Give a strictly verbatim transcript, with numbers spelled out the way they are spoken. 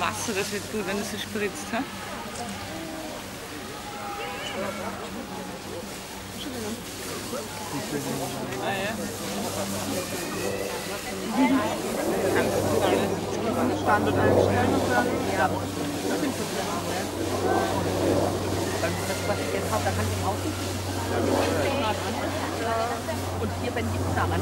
Wasser, das wird gut, wenn es so spritzt. Ha? Ah, ja. Standort einstellen und dann ja. Das, was ich jetzt habe, da kann ich außen und hier bin ich daran.